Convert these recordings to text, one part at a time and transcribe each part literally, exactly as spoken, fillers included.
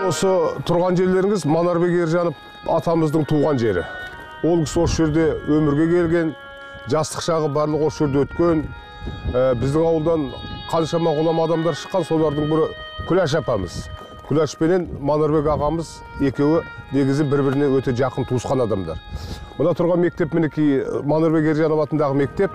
осы тұрған жерлеріңіз Манарбек Ержанов атамыздың туған жері. Ол кісі осы жерде өмірге келген, жастық шағы барлық осы жерде өткен. Біздің ауылдан қаншама ғұлама адамдар шыққан, солардың бірі Күләш апамыз. Күләш пенен Манарбек ағамыз екеуі негізі бір-біріне өте жақын туысқан адамдар. Мына тұрған мектеп мінекей Манарбек Ержанов атындағы мектеп.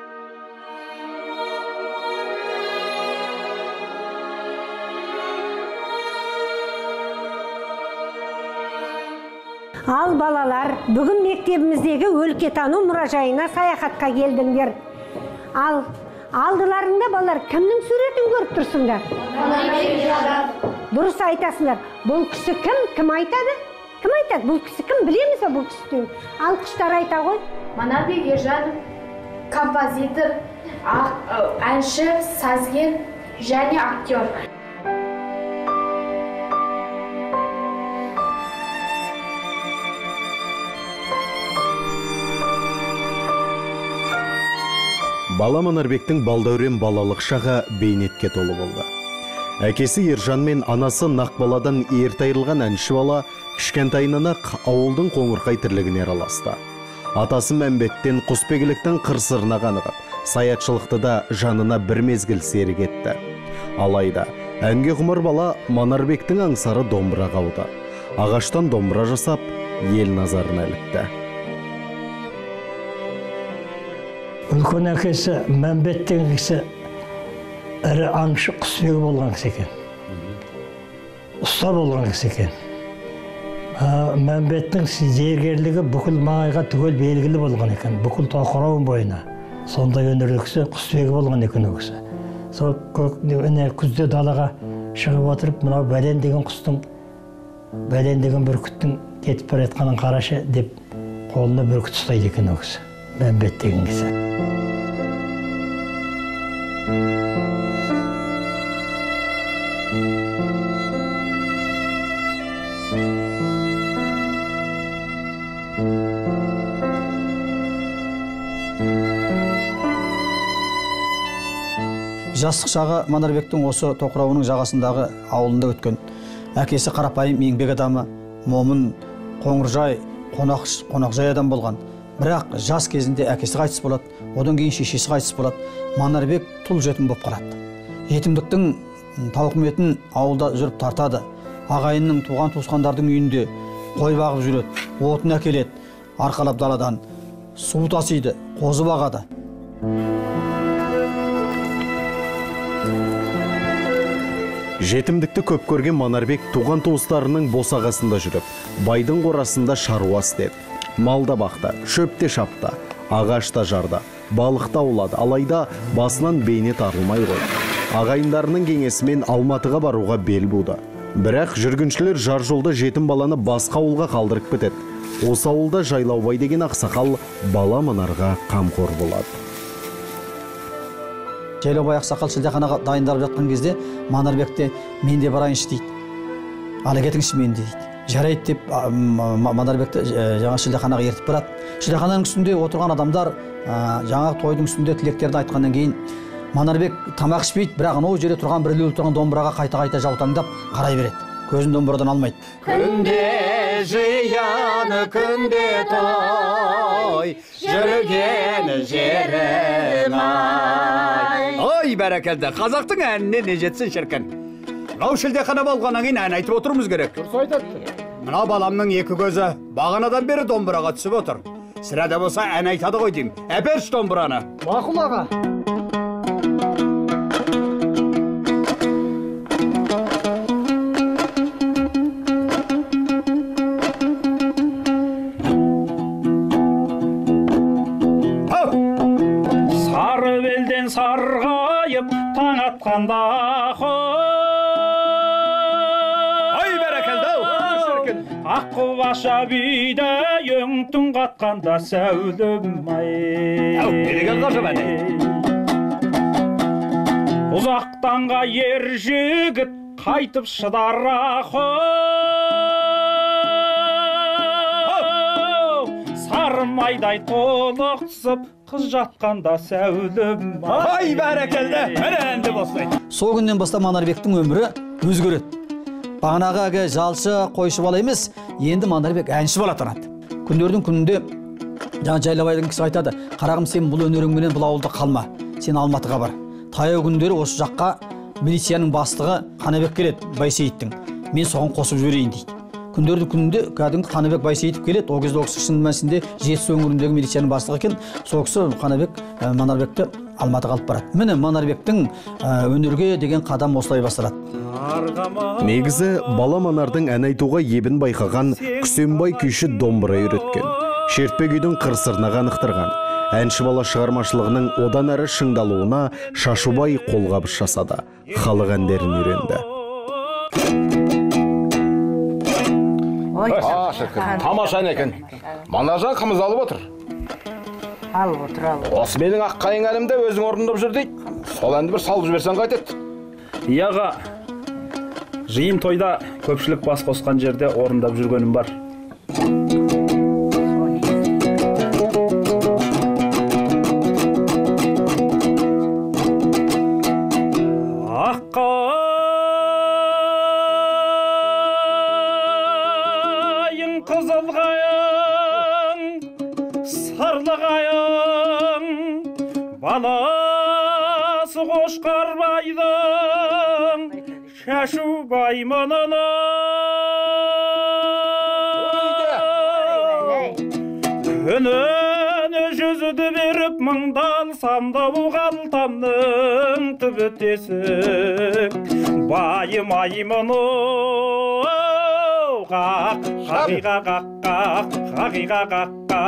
Ал балалар, бүгін мектебіміздегі өлкетану мұражайына саяхатқа келдіңдер. Ал алдыларында балалар кімнің суретін көріп тұрсыңдар? Дұрыс айтасыңдар. Бұл кісі кім? Кім айтады? Кім айтады? Бұл кісі кім? Білеміз ба бұл кісі? Ал құштар айта ғой. Манарбек Ержанов композитор, әнші, сазгер және актер. Бала Манарбектің балдәурен балалық шағы бейнетке толы болды. Әкесі Ержан мен анасы Нақбаладан ерте айырылған әнші бала кішкентайынан-ақ ауылдың қоңырқай тірлігіне араласты. Атасы Мәмбеттен құсбегіліктің қыр-сырына қанығып, саятшылықты да жанына бір мезгіл серік етті. Алайда, әнге құмар бала Манарбектің аңсары домбыра қауды. Ағаштан домбыра жасап, ел назарына ілікті. Үлкен әкесі Мәмбеттің кісі ірі аңшы құсбегі болған кісі екен. Ұста болған кісі екен. Мәмбеттің зергерлігі бүкіл маңайға түгел белгілі болған екен. Бүкіл Тоқырауын бойына. Сондай өнерлі кісі құсбегі болған екен ол кісі. Сол күзде далаға шығып отырып, мынау бәлен деген құстың, бәлен деген бүркіттің кетіп бара жатқанын қарашы деп қолына бүркіт ұстайды екен ол кісі. Мәмбет деген кісі. Жастық шағы Манарбектің осы Тоқырауының жағасындағы ауылында өткен. Әкесі қарапайым еңбек адамы, момын, қоңыржай, қонақжай адам болған. Бірақ жас кезінде әкесі қайтыс болады, одан кейін шешесі қайтыс болады. Манарбек тұл жетім болып қалады. Жетімдіктің тауқыметін ауылда жүріп тартады. Ағайынның, туған туысқандардың үйінде қой бағып жүреді, отын әкеледі, арқалап даладан су тасиды, қозы бағады. Жетімдікті көп көрген Манарбек туған туыстарының босағасында жүріп, байдың қорасында шаруа істеді. Малда бақты, шөпте шапты, ағашта жарды, балықта аулады. Алайда басынан бейнет арылмай қойды. Ағайындарының кеңесімен Алматыға баруға бел буды. Бірақ жүргіншілер жар жолда жетім баланы басқа ауылға қалдырып кетеді. Осы ауылда Жайлаубай деген ақсақал бала Манарға қамқор болады. Жайлаубай ақсақал шілдеханаға дайындалып жатқан кезде Манарбекте мен де барайыншы дейді. Ала кетіңізші мен дейді. Жарайды деп Манарбекті жаңа шілдеханаға ертіп барады. Шілдехананың үстінде отырған адамдар жаңа тойдың үстінде тілектерді айтқаннан кейін Манарбек тамақ ішпейді, бірақ анау жерде тұрған бір ілулі тұрған домбыраға қайта-қайта жаутаңдап қарай береді. Көзін домбырадан алмайды. Күнде жияны, күнде той, жүрген жерім ай. Ой, бәрекелді, қазақтың әніне не жетсін шіркін. Мынау шілдехана болғаннан кейін ән айтып отырмыз керек. Дұрыс айтады. Мына баламның екі көзі бағанадан бері домбыраға түсіп отыр. Сірәде болса ән айтады ғой деймін. Әперші домбыраны. Мақұл аға. Сары белден сарғайып таң атқанда Аққұбаша биді өңтің қатқанда сәулім ай. Әу, недеген қажып әне? Ұзақтанға ер жігіт қайтып шыдар ақы. Сарымайдай толықсып қыз жатқанда сәулім ай. Ай, бәрекелді, міне әнді бастайды. Сол күннен бастап Манарбектің өмірі өзгереді. бағанағы әге жалшы қойшы бала емес, енді Манарбек әнші бала атанады. Күндердің күнінде жаңа Жайлабайдың кісі айтады: "Қарағым, сен бұл өнеріңменен бұл ауылда қалма. Сен Алматыға бар." Таяу күндері осы жаққа милицияның бастығы Қанабек келеді, Байсейіттің. Мен соған қосып жіберейін дейді. Күндердің күнінде кәдімгі Қанабек Байсейітов келеді. Ол кезде ол кісі шын мәнісінде Жетісу өңіріндегі милицияның бастығы екен. Сол кісі Қанабек Манарбекті Алматыға алып барады. Міне Манарбектің өнерге деген қадам осылай басталады. Негізі бала Манардың ән айтуға ебін байқаған Күсенбай күйші домбыра үйреткен. Шертпе күйдің қыр-сырына қанықтырған. Әнші бала шығармашылығының одан әрі шыңдалуына Шашубай қолғабыс жасады. Халық әндерін үйренді. Тамаша екен. Манаржан қымыз алып отыр. Алып отыр, алып. Осы менің ақ қайын әнімде өзің орындап жүр дейді. Сол әнді бір салып жіберсең қайтеді. Ияға, жиын тойда көпшілік бас қосқан жерде орындап жүргенім бар. Баласы Қошқарбайдың Шашубай мұнына үніне жүзді беріп мыңдалсам да бұғалтамның түбі тесік байым аймыны қақ қағиға қақ қағиға қақ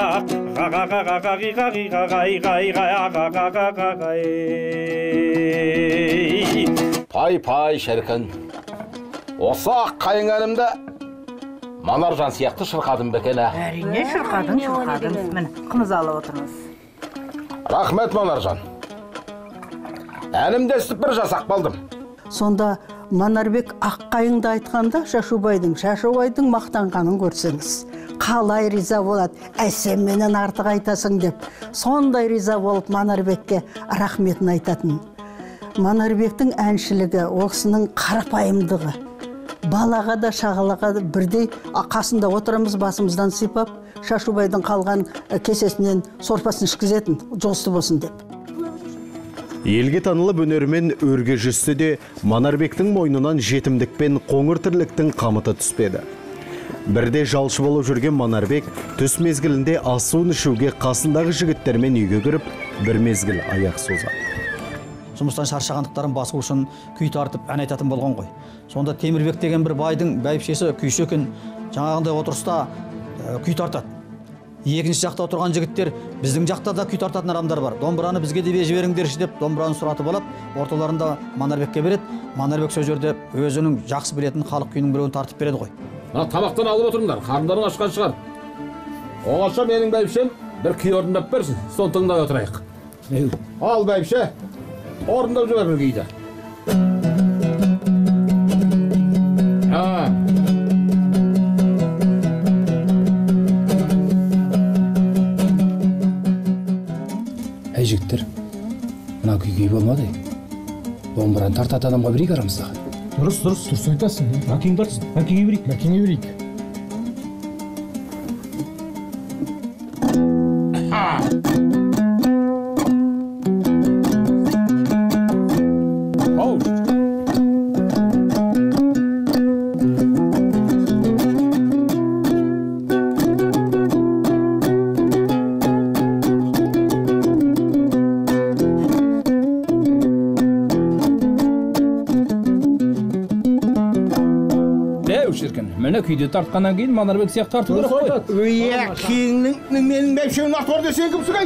Пай-пай шіркін, осы ақ қайын әнімді Манаржан сияқты шырқадым бекені. Әрине шырқадың, шырқадың. Міне, қымыз алып отырмыз. Рахмет, Манаржан. Әнімді естіп бір жасақ балдым. Сонда Манарбек аққайыңды айтқанда Шашубайдың, Шашубайдың мақтанғанын көрсеңіз, қалай риза болады, әсем менен артық айтасың деп. Сондай риза болып Манарбекке рахметін айтатын. Манарбектің әншілігі, оқысының қарапайымдығы. Балаға да шағалаға да бірдей қасында отырамыз, басымыздан сипап, Шашубайдың қалған кесесінен сорпасын ішкізетін, жосты болсын деп. Елге танылып өнерімен өрге жүзсе де, Манарбектің мойнынан жетімдік пен қоңыр тірліктің қамыты түспеді. Бірде жалшы болып жүрген Манарбек түс мезгілінде асуын ішуге қасындағы жігіттермен үйге кіріп, бір мезгіл аяқ созады. Жұмыстан шаршағандықтарын басу үшін күй тартып ән айтатын болған ғой. Сонда Темірбек деген бір байдың бәйбішесі күйші екен, жаңағындай отырыста күй тартады. Екінші жақта отырған жігіттер, біздің жақта да күй тартатын адамдар бар. Домбыраны бізге де жіберіңдерші деп домбыраны сұратып алып, орталарында Манарбекке береді. Манарбек сол жерде өзінің жақсы білетін халық күйінің біреуін тартып береді ғой. Табақтан алып отырыңдар, қарындарың ашқан шығар. Оғаша менің бәйбішем бір күй орындап берсін, сон тыңдай отырайық. Ал бәйбіше, орындап жібер бір күйді. Әй жігіттер, мына күй күй болмады. Домбыраны тартатын адамға берейік арамыздағы. Дұрыс, дұрыс, дұрыс айтасың. Мәкең тартсын, мәкеңе берейік, мәкеңе берейік. Мені күйде тартқаннан кейін Манарбек сияқты тарту керек қой. Өйе, кеңнің менің бәйбішемнің артуар десең кімсің ай?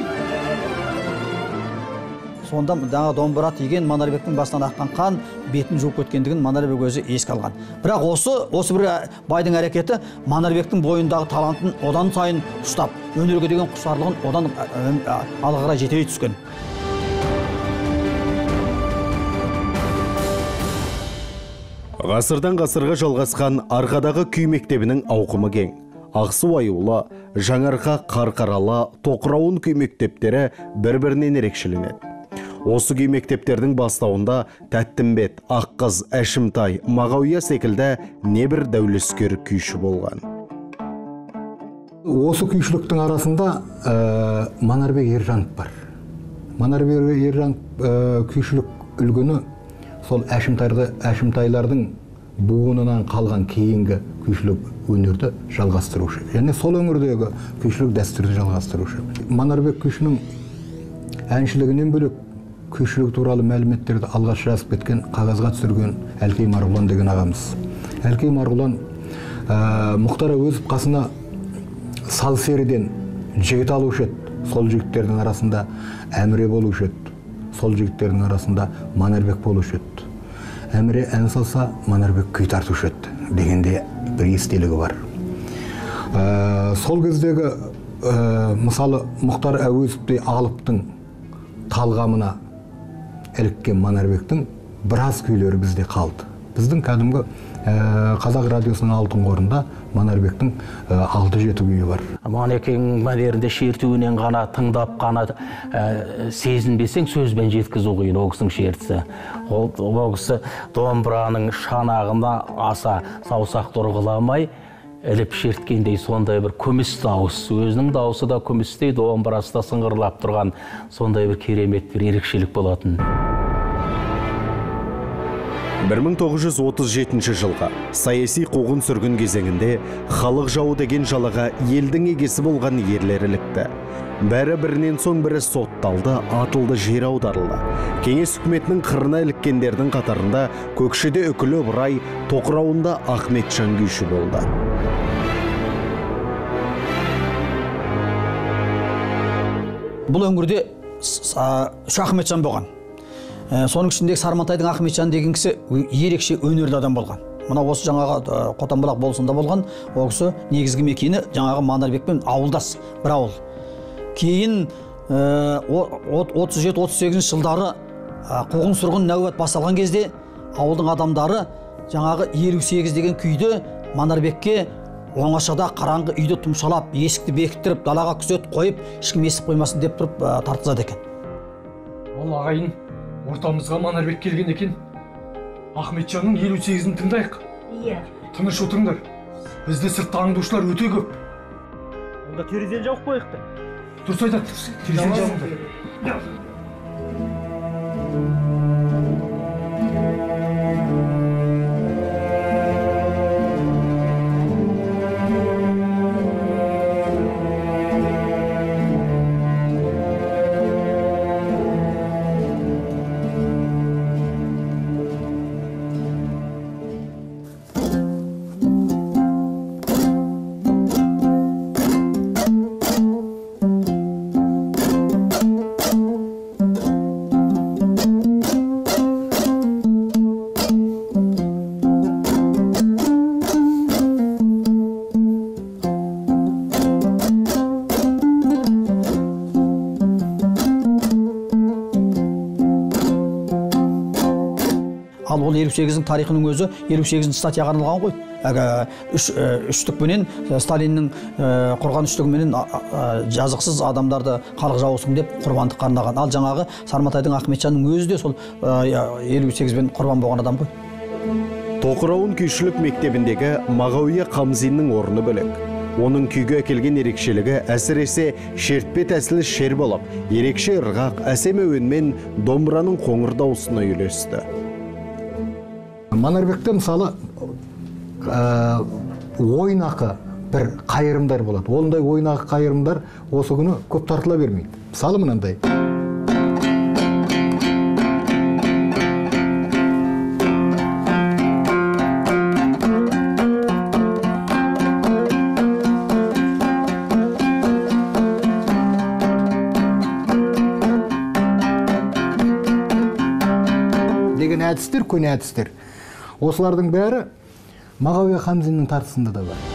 Сонда жаңа домбыра тиген Манарбектің басынан аққан қан бетін жуып кеткендігін Манарбек өзі еске алған. Бірақ осы осы бір байдың әрекеті Манарбектің бойындағы талантын одан сайын ұштап, өнерге деген құштарлығын одан алға қарай жетелей түскен. Ғасырдан ғасырға жалғасқан арқадағы күй мектебінің ауқымы кең. Ақсу Аюлы, Жаңарқа Қарқаралы, Тоқырауын күй мектептері бір-бірінен ерекшеленеді. Осы күй мектептердің бастауында Тәттімбет, Аққыз, Әшімтай, Мағауия секілді небір дәулескер күйші болған. Осы күйшіліктің арасында ә, Манарбек Ержанов бар. Манарбек Ержанов ә, күйшілік үлгіні сол Әшімтайлардың буынынан қалған кейінгі күйшілік өнерді жалғастырушы. Және сол өңірдегі күйшілік дәстүрді жалғастырушы. Манарбек күйшінің әншілігінен бөлек күйшілік туралы мәліметтерді алғаш жазып кеткен, қағазға түсірген Әлкей Марғұлан деген ағамыз. Әлкей Марғұлан ә, Мұхтар Әуезов қасына сал серіден жігіт алушы еді. Сол жігіттердің арасында Әміре болушы еді. Сол жігіттердің арасында Манарбек болушы еді. Әміре ән салса, Манарбек күй тартушы еді дегенде бір естелігі бар. Ә, сол кездегі ә, мысалы Мұхтар Әуезовтей алыптың талғамына іліккен Манарбектің біраз күйлері бізде қалды. Біздің кәдімгі Қазақ радиосының алтын қорында Манарбектің алты жеті күйі бар. Манекең мәнерінде шертуінен ғана, тыңдап қана ә, сезінбесең сөзбен жеткізу қиын ол кісінің шертісі. Ол, ол кісі домбыраның шанағына аса саусақ тұрғыламай, іліп шерткендей сондай бір күміс дауыс. Өзінің дауысы да күмістей, домбырасы да сыңғырлап тұрған сондай бір керемет бір ерекшелік болатын. бір мың тоғыз жүз отыз жетінші жылға саяси қуғын сүргін кезеңінде халық жауы деген жалаға елдің егесі болған ерлер ілікті. Бәрі бірінен соң бірі сотталды, атылды, жер аударылды. Кеңес үкіметінің қырына іліккендердің қатарында Көкшеде Үкілі Ыбырай, Тоқырауында Ахметжан күйші болды. Бұл өңірде үш Ахметжан болған. Соның ішіндегі Сармантайдың Ахметжан деген кісі ерекше өнерлі адам болған. Мына осы жаңағы Қотанбұлақ болысында болған, ол кісі негізгі мекені жаңағы Манарбекпен ауылдас бір ауыл. Кейін отыз жеті отыз сегізінші жылдары қуғын сүргін нәубет басталған кезде ауылдың адамдары жаңағы елу сегіз деген күйді Манарбекке оңашада қараңғы үйді тұмшалап, есікті бекіттіріп, далаға күзет қойып, ешкім естіп қоймасын деп тұрып тартқызады екен. Ол ағайын ортамызға Манарбек келген екен. Ахметжанның елу сегізін тыңдайық. Иә. Тыныш отырыңдар. Бізде сыртта аңдушылар өте көп. Онда терезені жауып қойық та. Дұрыс айтады. Терезені жауыңдар. Ал ол елу сегіздің тарихының өзі елу сегізінші статьяға арналған ғой. Үш, үштікпенен Сталиннің құрған үштігіменен жазықсыз адамдарды халық жауысың деп құрбандыққа арнаған. Ал жаңағы Сармантайдың Ахметжанның өзі де сол елу сегізбен құрбан болған адам ғой. Тоқырауын күйшілік мектебіндегі Мағауия Қамзиннің орны бөлек. Оның күйге әкелген ерекшелігі әсіресе шертпе тәсілі шер болып, ерекше ырғақ, әсем әуенмен домбыраның қоңыр дауысына үйлесті. Манарбекте мысалы ойнақы бір қайырымдар болады. Ондай ойнақы қайырымдар осы күні көп тартыла бермейді. Мысалы мынандай. Деген әдістер, көне әдістер. Осылардың бәрі Мағауия Қамзиннің тартысында да бар.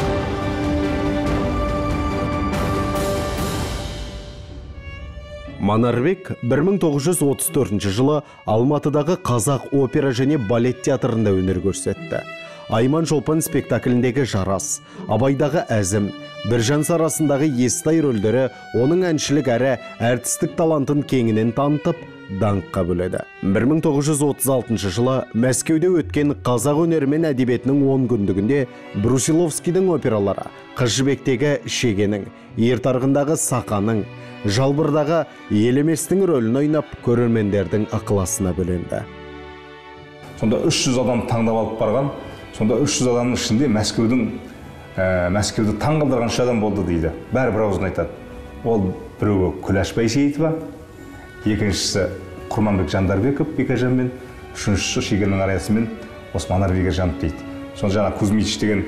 Манарбек бір мың тоғыз жүз отыз төртінші жылы Алматыдағы Қазақ опера және балет театрында өнер көрсетті. Айман Шолпан спектакліндегі Жарас, Абайдағы Әзім, Біржан Сарасындағы Естай рөлдері оның әншілік әрі әртістік талантын кеңінен танытып, даңққа бөледі. бір мың тоғыз жүз отыз алтыншы жылы Мәскеуде өткен қазақ өнері мен әдебиетінің он күндігінде Брусиловскийдің опералары Қыз жібектегі Шегенің, Ертарғындағы Сақаның, Жалбырдағы Елеместің рөлін ойнап, көрермендердің ықыласына бөленді. Сонда үш жүз адам таңдап алып барған, сонда үш жүз адамның ішінде Мәскеудің Мәскеуді таң қалдырған үш адам болды дейді. Бәрі бір ауыздан айтады. Ол біреуі Күләш Байсейітова, екіншісі Құрманбек Жандарбеков Бекежанмен, үшіншісі Шегеннің арасымен осы Манарбек Ержанов дейді. Сонда жаңа Кузьмич деген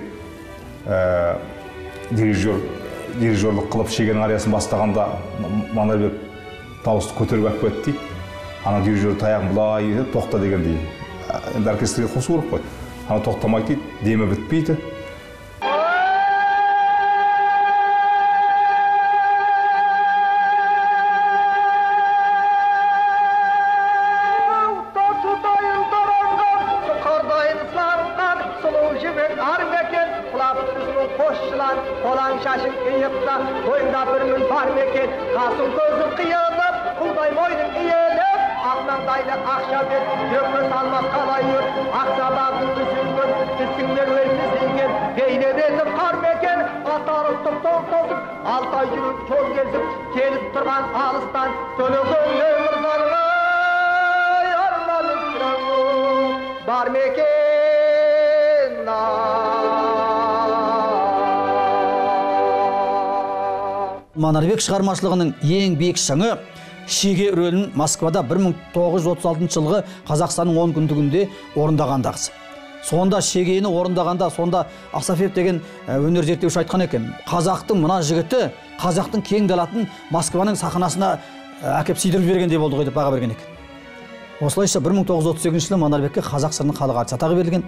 дирижер дирижерлік қылып Шегеннің ариясын бастағанда Манарбек дауысты көтеріп алып кетті дейді. Ана дирижер таяғын бұлай тоқта деген дейді. Енді оркестрге қосу керек қой. Ана тоқтамайды дейді, демі бітпейді. Altay жүріп жол кезіп келіп тұрған алыстан төлеген өмірзанға арманым бар ма екен? Манарбек шығармашылығының ең биік шыңы Шеге рөлін Москвада бір мың тоғыз жүз отыз алтыншы жылғы Қазақстанның он күндігінде орындағандағысы. Сонда Шегені орындағанда, сонда Асафьев деген өнер зерттеуші айтқан екен, қазақтың мына жігіті қазақтың кең далатын Москваның сахнасына әкеп сыйдырып бергендей болды ғой деп баға берген екен. Осылайша бір мың тоғыз жүз отыз сегізінші жылы Манарбекке қазақ сср-інің халық артисі атағы берілген.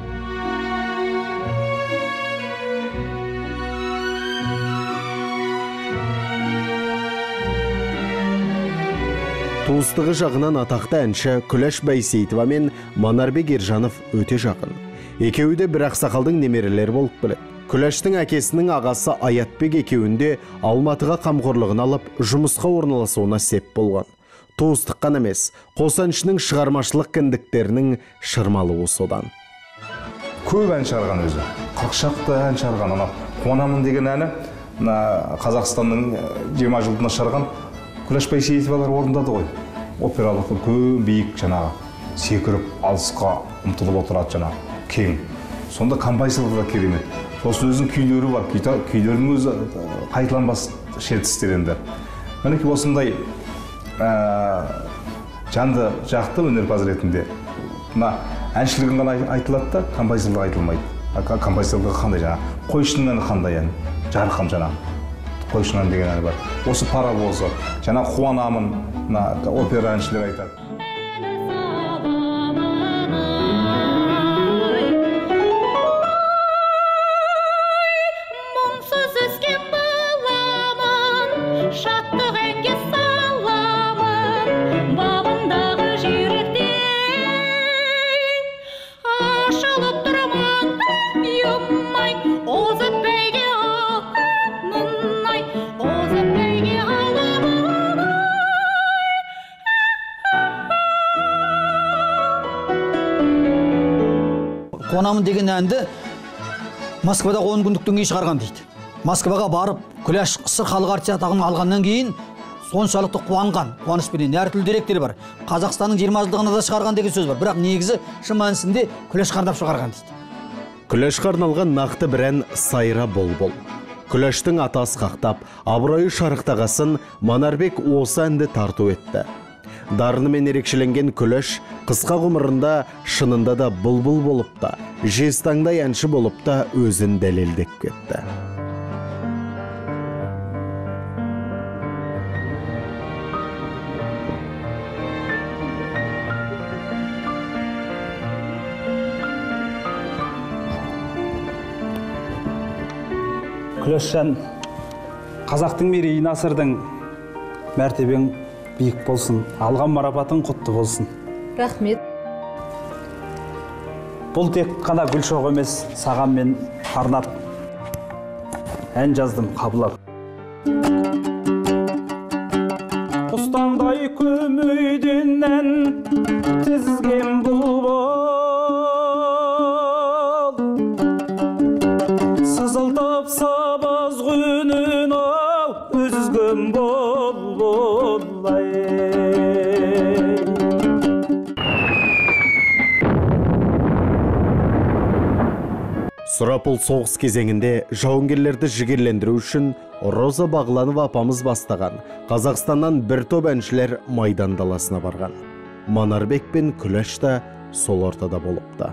Туыстығы жағынан атақты әнші Күләш Байсейітова мен Манарбек Ержанов өте жақын. Екеуі де бір ақсақалдың немерелері болып біледі. Күләштің әкесінің ағасы Аятбек екеуінде Алматыға қамқорлығын алып, жұмысқа орналасуына сеп болған. Туыстық қана емес, қос әншінің шығармашылық кіндіктерінің шырмалуы содан. Көп ән шығарған өзі. қырық шақты ән шығарған. Ана Қуанамын деген әні Қазақстанның жиырма жылдығына шығарған Күләш Байсейітовалар орындады ғой. Опералық көп биік жаңағы секіріп алысқа ұмтылып отырады жаңағы кең. Сонда композиторлығы да керемет. Сосын өзінің күйлері бар. Күйлерінің өзі қайталанбас шертістер енді. Мінекей осындай жанды жақты өнерпаз ретінде мына әншілігін ғана айтылады да, композиторлығы айтылмайды. Композиторлығы қандай жаңағы қойшының әні қандай ән, жарқын жаңағы. Қойшынан деген әні бар. Осы паровозы, жаңа Қуанамын, опера әншілер айтады. Мұңсыз өскен баламын, шаттық әнге саламын, бабындағы жүйріктей. Ашылып тұрман, юмай, озып бәйге Қуанамын деген әнді Москвадағы он күндіктен кейін шығарған дейді. Москваға барып, Күләш сср халық артисі атағын алғаннан кейін соншалықты қуанған, қуаныспенен әр түрлі деректері бар. Қазақстанның жиырма жылдығына да шығарған деген сөз бар. Бірақ негізі шын мәнісінде Күләш қарнап шығарған дейді. Күләшқа арналған нақты бір ән Сайра бол-бол. Күләштің атасы қақтап, абыройы шарықтағасын Манарбек осы әнді тарту етті. Дарынымен ерекшеленген Күләш қысқа ғұмырында шынында да бұлбұл болып та, жезтаңдай әнші болып та өзін дәлелдеп кетті. Күләшжан, қазақтың мерейін асырдың, мәртебең биік болсын, алған марапатың құтты болсын. Рахмет. Бұл тек қана гүл шоғы емес, саған мен арнап ән жаздым, қабыл ал. құстаңдай көмейденнен тізген бұлбұл сызылтып сабаз күнін ау үзген бұлбұл-ай. Сұрапыл соғыс кезеңінде жауынгерлерді жігерлендіру үшін Роза Бағланова апамыз бастаған Қазақстаннан бір топ әншілер Майдан даласына барған. Манарбек пен Күләш та сол ортада болыпты.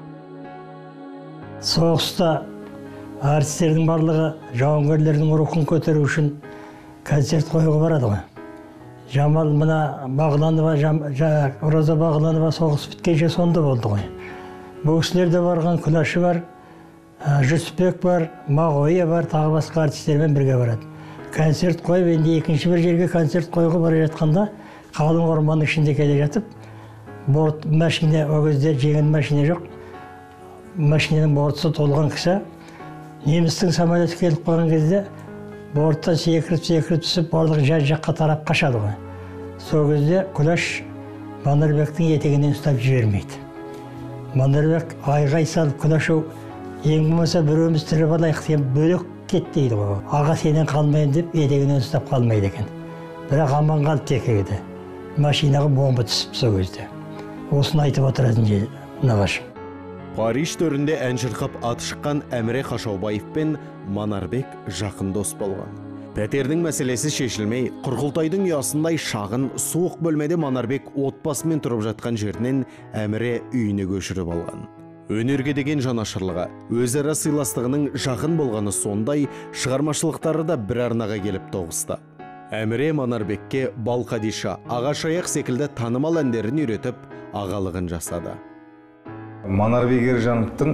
Соғыста артистердің барлығы жауынгерлердің рухын көтеру үшін концерт қоюға барады ғой. Жамал мына Бағланова, Роза Бағланова соғыс біткенше сонда болды ғой. Бұл кісілерде барған, Күләші бар, Жүсіпбек бар, Мағойя бар, тағы басқа артистермен бірге барады. Концерт қойып, енді екінші бір жерге концерт қойға бара жатқанда, қалың орманның ішінде келе жатып, борт машине, о кезде жеңіл машине жоқ, машиненің бортысы толған кісі, немістің самолеті келіп қойған кезде, борттан секіріп-секіріп түсіп, барлық жай жаққа тарап қашады ғой. Сол кезде Күләш Манарбектің етегінен ұстап жібермейді. Манарбек айғай салып, Күләш ең болмаса біреуміз тіріп алайық деген бөлек кет дейді ғой. Аға сенен қалмайын деп етегінен ұстап қалмайды екен. Бірақ аман қалды текеге. Машинаға бомба түсіп сол кезде. Осыны айтып отыратын нағашым. Париж төрінде ән шырқап аты шыққан Әміре Қашаубаев пен Манарбек жақын дос болған. Пәтердің мәселесі шешілмей, Құрқылтайдың ұясындай шағын, суық бөлмеде Манарбек отбасымен тұрып жатқан жерінен Әміре үйіне көшіріп алған. Өнерге деген жанашырлығы, өзара сыйластығының жақын болғаны сондай, шығармашылықтары да бір арнаға келіп тоғысты. Әміре Манарбекке Балқадиша, Ағашаяқ секілді танымал әндерін үйретіп, ағалығын жасады. Манарбек Ержановтың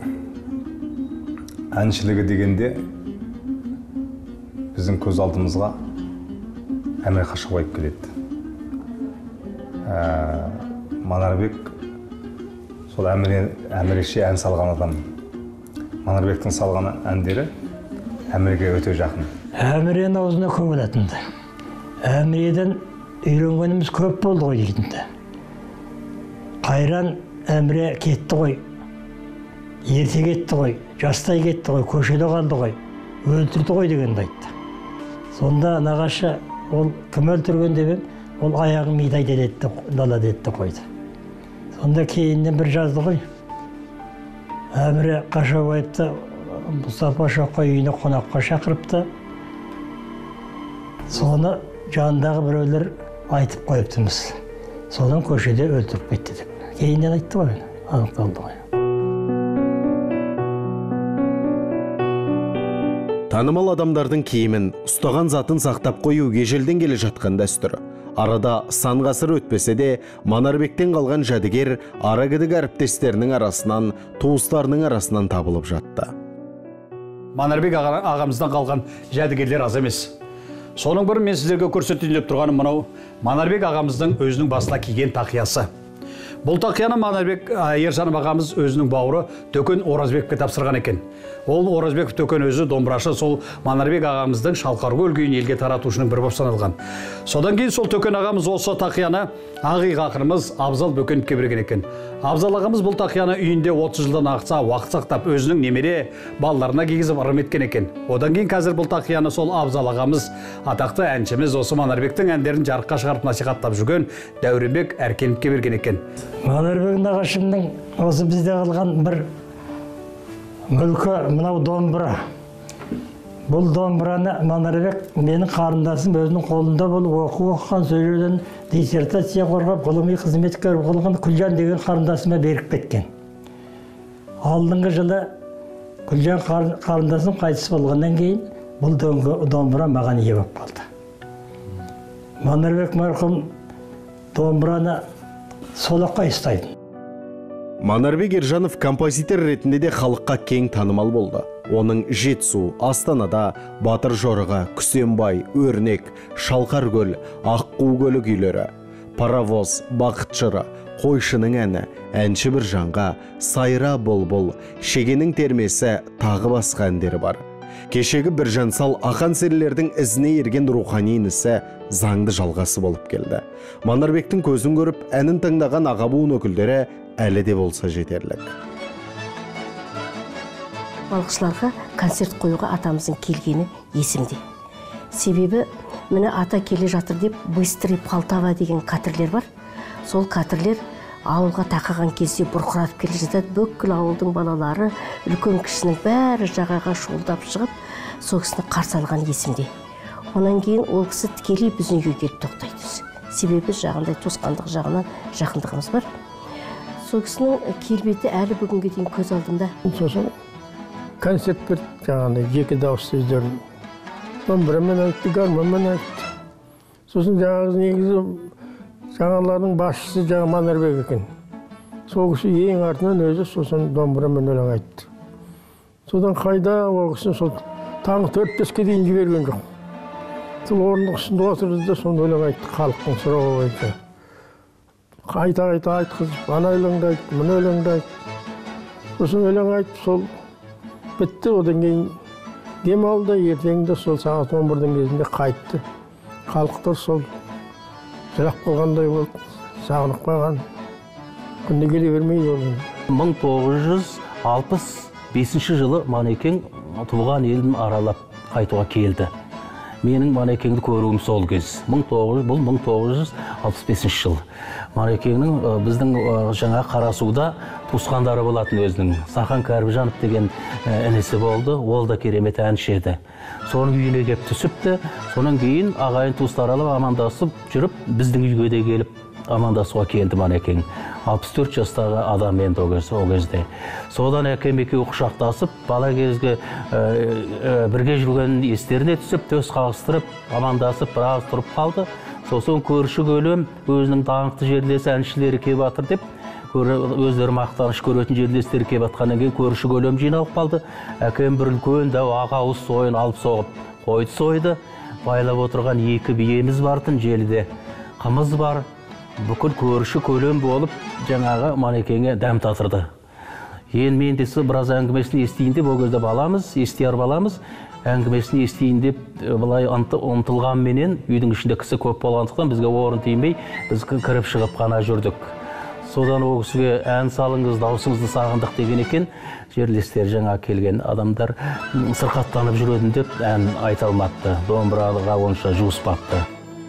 әншілігі дегенде біздің көз алдымызға Әміре Қашаубаев келеді. Манарбек сол Әміреше ән салған адам. Манарбектің салған әндері Әміреге өте жақын. Әміренің аузына көп болатынды. Әміреден үйренгеніміз көп болды ғой дейтінді. Қайран Әміре кетті ғой, ерте кетті ғой, жастай кетті ғой, көшеде қалды ғой, өлтірді ғой дегенді айтты. Сонда нағашы ол кім өлтірген деп, ол аяғын мидай дедетті, дала дедетті қойды. Сонда кейіннен бір жазды ғой. Әміре Қашаубаевты Мұстафа Шоқай үйіне қонаққа шақырыпты. Соны жанындағы біреулер айтып қойыптымыз. Содан көшеде өлтіріп кетті деп. Кейіннен айтты ғой, анықталды ғой. Танымал адамдардың киімін, ұстаған затын сақтап қою ежелден келе жатқан дәстүр. Арада сан ғасыр өтпесе де, Манарбектен қалған жәдігер арагідік әріптестерінің арасынан, туыстарының арасынан табылып жатты. Манарбек ағамыздан қалған жәдігерлер аз емес. Соның бірін мен сіздерге көрсетейін деп тұрғаным мынау Манарбек ағамыздың өзінің басына киген тақиясы. Бұл тақияны Манарбек Ержанов ағамыз өзінің бауыры Төкен Оразбековке тапсырған екен. Ол Оразбеков Төкен өзі домбырашы, сол Манарбек ағамыздың Шалқаргөл күйін елге таратушының бір боп саналған. Содан кейін сол Төкен ағамыз осы тақияны Ағиқ ақынымыз Абзал Бөкеновке берген екен. Абзал ағамыз бұл тақияны үйінде отыз жылдан артса уақыт сақтап өзінің немере балаларына кигізіп ырым еткен екен. Одан кейін қазір бұл тақияны сол Абзал ағамыз, атақты әншіміз осы Манарбектің әндерін жарыққа шығарып насихаттап жүрген Дәуренбек Әркеновке берген екен. Манарбек нағашымның осы бізде қалған бір мүлкі мынау домбыра. Бұл домбыраны Манарбек менің қарындасым өзінің қолында болып оқу оқыған сөйлеуден диссертация қорғап, ғылыми қызметкер болған Күлжан деген қарындасыма беріп кеткен. Алдыңғы жылы Күлжан қарындасым қайтыс болғаннан кейін бұл домбыра маған ие болып қалды. Манарбек марқұм домбыраны солаққа ұстайды. Манарбек Ержанов композитор ретінде де халыққа кең танымал болды. Оның Жетісу, Астанада, Батыр Жорығы, Күсенбай, Өрнек, Шалқаргөл, Аққу көлі күйлері, Паравоз, Бақыт жыры, Қойшының әні, Әнші бір жанға, Сайра бұлбұл, Шегенің термесі тағы басқа әндері бар. Кешегі бір жансал ақан серілердің ізіне ерген рухани інісі заңды жалғасы болып келді. Манарбектің көзін көріп, әнін тыңдаған аға буын өкілдері әлі де болса жетерлік. Балықшыларға концерт қоюға атамыздың келгені есімде. Себебі, міне ата келе жатыр деп, быстрый Полтава деген катерлер бар. Сол катерлер ауылға тақаған кезде бұрқыратып келе жатады. Бүкіл ауылдың балалары, үлкен кішінің бәрі жағаға шуылдап шығып, сол кісіні қарсы алған есімде. Онан кейін ол кісі тікелей біздің үйге келіп тоқтайды. Себебі жағындай туысқандық жағынан жақындығымыз бар. Сол кісінің келбеті әлі бүгінге дейін көз алдымда. Сосын концерт берді, жаңағындай жеке дауыс сөздерін. Домбырамен айтты, гармонмен айтты. Сосын жаңағы негізі жаңалардың басшысы жаңа Манарбек екен. Сол кісі ең артынан өзі сосын домбырамен өлең айтты. Содан қайда ол кісі сол таңғы төрт беске дейін жіберген жоқ. Сол орындық үстінде отырды да сонда өлең айтты халықтың сұрауы бойынша. Қайта-қайта айтқызып, ана өлеңді айтты, мына өлеңді айтты. Сосын өлең айтып, сол бітті. Одан кейін дем алды, ертеңінде сол сағат он бірдің кезінде қайтты. Халықтар сол жылап қалғандай болды, сағынып қалған. Күнде келе бермейді ол. мың тоғыз жүз алпыс бесінші жылы Манекең туған елін аралап қайтуға келді. Менің Манекеңді көруім сол кез. мың тоғыз жүз, бұл мың тоғыз жүз алпыс бесінші жыл. Манекеңнің біздің жаңа Қарасуда туысқандары болатын өзінің. Сахан Кәрібжанов деген інісі болды, ол да керемет әнші еді. Соның үйіне кеп түсіпті, сонан кейін ағайын туыстар алып амандасып жүріп, біздің үйге де келіп амандасуға келді Манекең. алпыс төрт жастағы адам енді ол кезде. Содан әкем екеуі құшақтасып, бала кезге бірге жүрген естеріне түсіп, төс қағыстырып, амандасып, біраз тұрып қалды. Сосын көрші көлем өзінің даңқты жерлесі әншілері кеп атыр деп, өздері мақтаныш көретін жерлестері кеп атқаннан кейін көрші көлем жиналып қалды. Әкем бір үлкен дәу аға ауыз сойын алып соғып қойды сойды. Байлап отырған екі биеміз бартын желіде. Қымыз бар. Бүкіл көрші көлем болып жаңағы Манекеңе дәм татырды. Ең мен десі біраз әңгімесін естейін деп, ол кезде баламыз, естияр баламыз, әңгімесін естейін деп былай ұмтылған менен, үйдің ішінде кісі көп болғандықтан бізге орын тимей, біз кіріп шығып қана жүрдік. Содан ол кісіге ән салыңыз, даусыңызды сағындық деген екен, жерлестер жаңа келген адамдар сырқаттанып жүретін деп ән айта алмапты, домбыраға онша жуыспапты.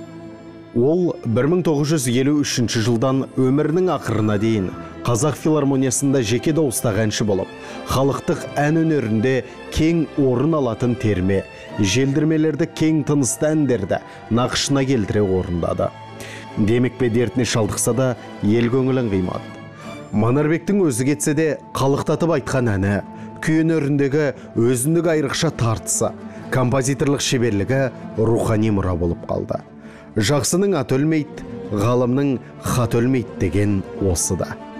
Ол бір мың тоғыз жүз елу үшінші жылдан өмірінің ақырына дейін Қазақ филармониясында жеке дауыстағы әнші болып, халықтық ән өнерінде кең орын алатын терме, желдірмелерді кең тынысты әндерді нақышына келтіре орындады. Демек пе дертіне шалдықса да ел көңілін қимады. Манарбектің өзі кетсе де қалықтатып айтқан әні, күй өнеріндегі өзіндік айрықша тартысы, композиторлық шеберлігі рухани мұра болып қалды. Жақсының аты өлмейді, ғалымның хат өлмейді деген осы да.